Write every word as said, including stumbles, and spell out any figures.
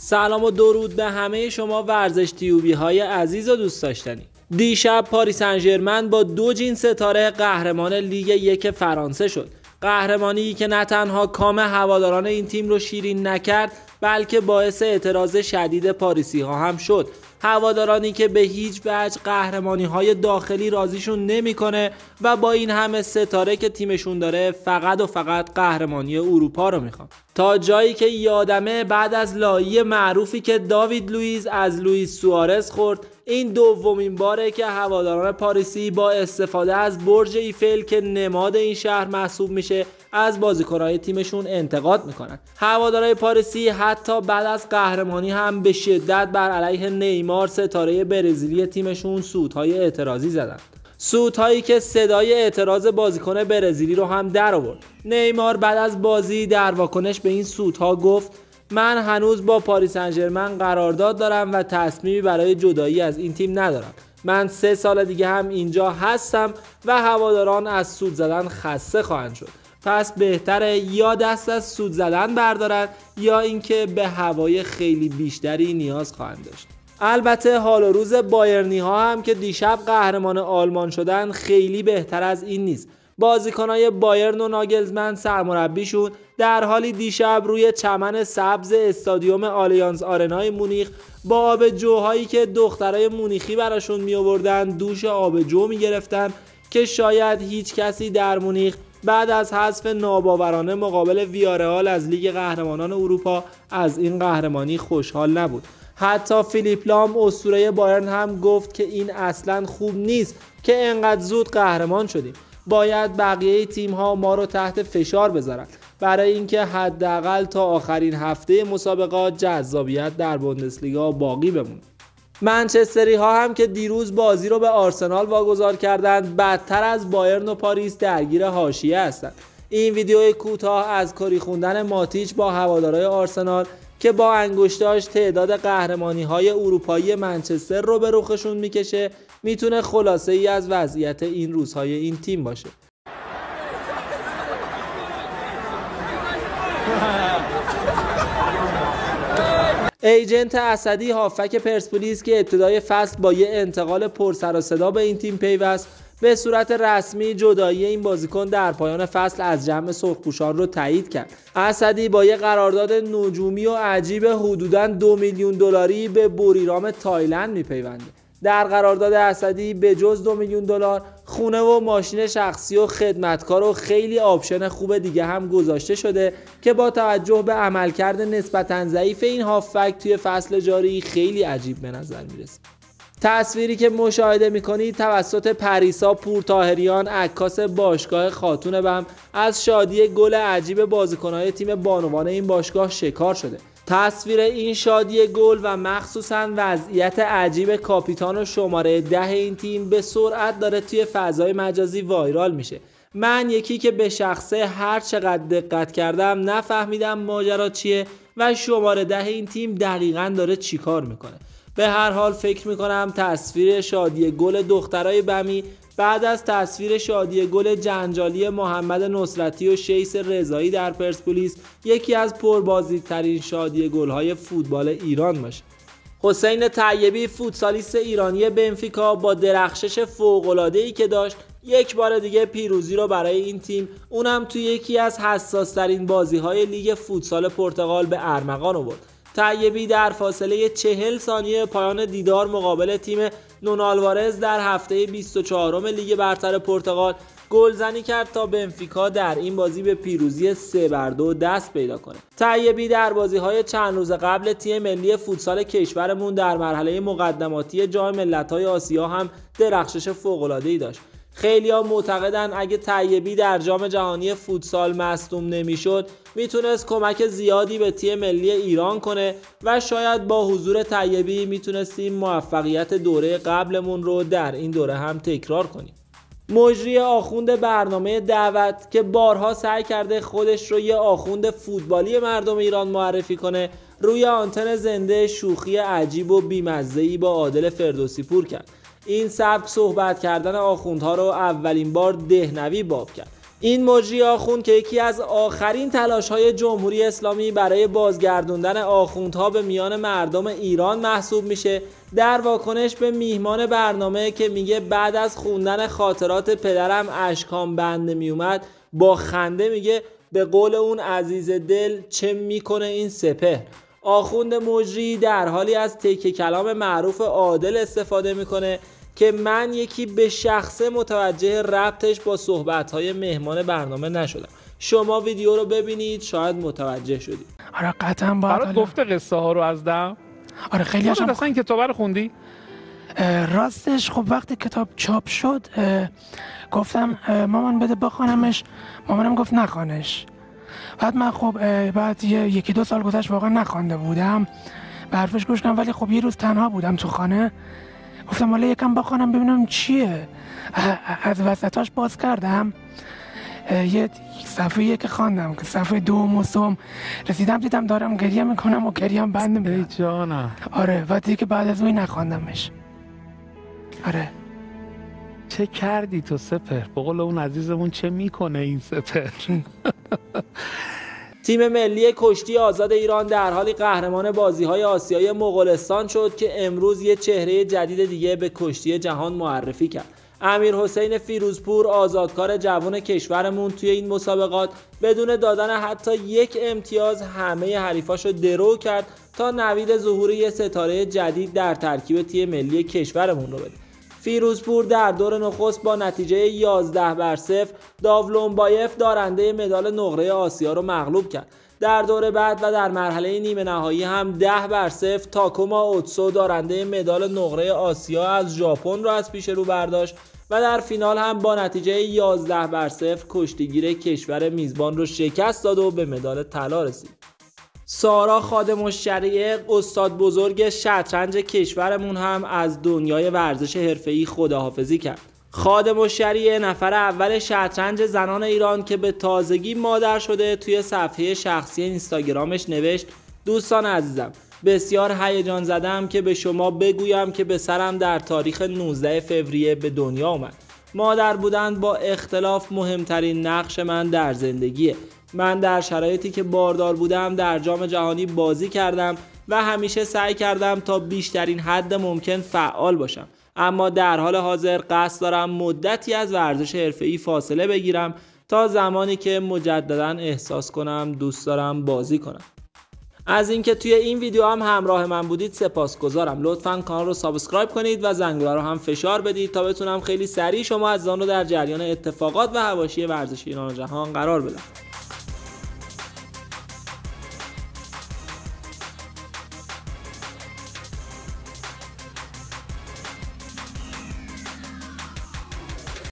سلام و درود به همه شما ورزش تیوبی های عزیز و دوست داشتنی. دیشب پاریس سن ژرمن با دو جین ستاره قهرمان لیگ یک فرانسه شد. قهرمانی که نه تنها کام هواداران این تیم رو شیرین نکرد، بلکه باعث اعتراض شدید پاریسی ها هم شد. هوادارانی که به هیچ وجه قهرمانی های داخلی راضیشون نمیکنه و با این همه ستاره که تیمشون داره فقط و فقط قهرمانی اروپا رو میخوان. تا جایی که یادمه بعد از لایی معروفی که داوید لوئیز از لوئیس سوارز خورد، این دومین باره که هواداران پاریسی با استفاده از برج ایفل که نماد این شهر محسوب میشه از بازیکن‌های تیمشون انتقاد میکنن. هوادارهای پاریسی حتی بعد از قهرمانی هم به شدت بر علیه نیمار ستاره برزیلی تیمشون سودهای اعتراضی زدن. سودهایی که صدای اعتراض بازیکن برزیلی رو هم در آورد. نیمار بعد از بازی در واکنش به این سودها گفت: من هنوز با پاریس سن ژرمن قرارداد دارم و تصمیمی برای جدایی از این تیم ندارم. من سه سال دیگه هم اینجا هستم و هواداران از سود زدن خسته خواهند شد. پس بهتره یا دست از سود زدن بردارن یا اینکه به هوای خیلی بیشتری نیاز خواهند داشت. البته حال و روز بایرنی ها هم که دیشب قهرمان آلمان شدن خیلی بهتر از این نیست. بازیکنای بایرن و ناگلزمن سرمربیشون در حالی دیشب روی چمن سبز استادیوم آلیانز آرنای مونیخ با آب جوهایی که دخترای مونیخی براشون می آوردن دوش آب جو می گرفتن که شاید هیچ کسی در مونیخ بعد از حذف ناباورانه مقابل ویارئال از لیگ قهرمانان اروپا از این قهرمانی خوشحال نبود. حتی فیلیپ لام اسطوره بایرن هم گفت که این اصلا خوب نیست که انقدر زود قهرمان شدیم. باید بقیه تیم ها ما رو تحت فشار بذارن برای اینکه حداقل تا آخرین هفته مسابقات جذابیت در بوندسلیگا باقی بمونه. منچستری ها هم که دیروز بازی رو به آرسنال واگذار کردند بدتر از بایرن و پاریس درگیر حاشیه هستند. این ویدیو کوتاه از کری خوندن ماتیچ با هوادارهای آرسنال که با انگشتاش تعداد قهرمانی های اروپایی منچستر رو به رخشون میکشه میتونه خلاصه ای از وضعیت این روزهای این تیم باشه. ایجنت اسدی هافک پرسپولیس که ابتدای فصل با یه انتقال پر سر و صدا به این تیم پیوست، به صورت رسمی جدایی این بازیکن در پایان فصل از جمع سرخپوشان رو تایید کرد. اسدی با یه قرارداد نجومی و عجیب حدوداً دو میلیون دلاری به بوریرام تایلند میپیونده. در قرارداد اسدی به جز دو میلیون دلار خونه و ماشین شخصی و خدمتکار و خیلی آپشن خوب دیگه هم گذاشته شده که با توجه به عملکرد نسبتاً ضعیف این هافک توی فصل جاری خیلی عجیب به نظر میرسه. تصویری که مشاهده میکنید توسط پریسا پورطاهریان عکاس باشگاه خاتون بم از شادی گل عجیب بازیکن‌های تیم بانوان این باشگاه شکار شده. تصویر این شادی گل و مخصوصاً وضعیت عجیب کاپیتان و شماره ده این تیم به سرعت داره توی فضای مجازی وایرال میشه. من یکی که به شخصه هر چقدر دقت کردم نفهمیدم ماجرا چیه و شماره ده این تیم دقیقاً داره چیکار میکنه. به هر حال فکر میکنم تصویر شادی گل دخترای بمی بعد از تصویر شادی گل جنجالی محمد نصرتی و شیس رضایی در پرسپولیس یکی از پربازدیدترین شادی گل‌های فوتبال ایران باشه. حسین طیبی فوتسالیست ایرانی بنفیکا با درخشش فوق‌العاده‌ای که داشت یک بار دیگه پیروزی رو برای این تیم، اونم توی یکی از حساس‌ترین بازی‌های لیگ فوتسال پرتغال به ارمغان آورد. طیبی در فاصله چهل ثانیه پایان دیدار مقابل تیم نونالوارز در هفته بیست و چهارم لیگ برتر پرتغال گلزنی کرد تا بنفیکا در این بازی به پیروزی سه بر دو دست پیدا کنه. طیبی در بازی‌های چند روز قبل تیم ملی فوتسال کشورمون در مرحله مقدماتی جام ملت‌های آسیا هم درخشش فوق‌العاده‌ای داشت. خیلی‌ها معتقدن اگه طیبی در جام جهانی فوتسال مصدوم نمی‌شد میتونست کمک زیادی به تیم ملی ایران کنه و شاید با حضور طیبی میتونستیم موفقیت دوره قبلمون رو در این دوره هم تکرار کنیم. مجری آخوند برنامه دعوت که بارها سعی کرده خودش رو یه آخوند فوتبالی مردم ایران معرفی کنه، روی آنتن زنده شوخی عجیب و بی‌مزه‌ای با عادل فردوسی پور کرد. این سبک صحبت کردن آخوندها رو اولین بار دهنوی باب کرد. این مجری آخوند که یکی از آخرین تلاش‌های جمهوری اسلامی برای بازگردوندن آخوندها به میان مردم ایران محسوب میشه، در واکنش به میهمان برنامه که میگه بعد از خوندن خاطرات پدرم اشکام بند نمیومد، با خنده میگه به قول اون عزیز دل چه میکنه این سپهر. آخوند مجری در حالی از تکه کلام معروف عادل استفاده میکنه که من یکی به شخصه متوجه ربطش با صحبت‌های مهمان برنامه نشدم. شما ویدیو رو ببینید شاید متوجه شدید. آره قطعا با برات گفته قصه ها رو از دم؟ آره خیلی هاشم. اصلا این کتاب رو خوندی؟ راستش خب وقتی کتاب چاپ شد گفتم مامان بده بخوانمش، مامانم گفت نخوانش. بعد من خب بعد یکی دو سال گذشت واقعا نخوانده بودم، به حرفش گوش کردم، ولی خب یه روز تنها بودم تو خانه، گفتم حالا یکم بخوانم ببینم چیه. از وسطاش باز کردم یه صفحه که خواندم که صفحه دوم و سوم رسیدم، دیدم دارم گریه میکنم و گریم بند میاد. ای جانم. آره و دیگه بعد از اون نخواندمش. آره چه کردی تو سپهر؟ به قول اون عزیزمون چه میکنه این سپهر؟ تیم ملی کشتی آزاد ایران در حالی قهرمان بازی‌های آسیایی مغولستان شد که امروز یه چهره جدید دیگه به کشتی جهان معرفی کرد. امیرحسین فیروزپور آزادکار جوان کشورمون توی این مسابقات بدون دادن حتی یک امتیاز همه حریفاشو درو کرد تا نوید ظهور یه ستاره جدید در ترکیب تیم ملی کشورمون رو بده. فیروزپور در دور نخست با نتیجه یازده بر صفر داولومبایف دارنده مدال نقره آسیا رو مغلوب کرد. در دور بعد و در مرحله نیمه نهایی هم ده بر صفر تاکوما اوتسو دارنده مدال نقره آسیا از ژاپن رو از پیش رو برداشت و در فینال هم با نتیجه یازده بر صفر کشتیگیر کشور میزبان رو شکست داد و به مدال طلا رسید. سارا خادم الشریعه استاد بزرگ شطرنج کشورمون هم از دنیای ورزش حرفه‌ای خداحافظی کرد. خادم الشریعه نفر اول شطرنج زنان ایران که به تازگی مادر شده توی صفحه شخصی اینستاگرامش نوشت: دوستان عزیزم، بسیار هیجان زدم که به شما بگویم که پسرم در تاریخ نوزده فوریه به دنیا آمد. مادر بودن با اختلاف مهمترین نقش من در زندگیه. من در شرایطی که باردار بودم در جام جهانی بازی کردم و همیشه سعی کردم تا بیشترین حد ممکن فعال باشم، اما در حال حاضر قصد دارم مدتی از ورزش حرفه‌ای فاصله بگیرم تا زمانی که مجددا احساس کنم دوست دارم بازی کنم. از اینکه توی این ویدیو هم همراه من بودید سپاسگزارم. لطفاً کانال رو سابسکرایب کنید و زنگوله رو هم فشار بدید تا بتونم خیلی سریع شما عزیزان رو در جریان اتفاقات و حواشی ورزشی ایران و جهان قرار بدم.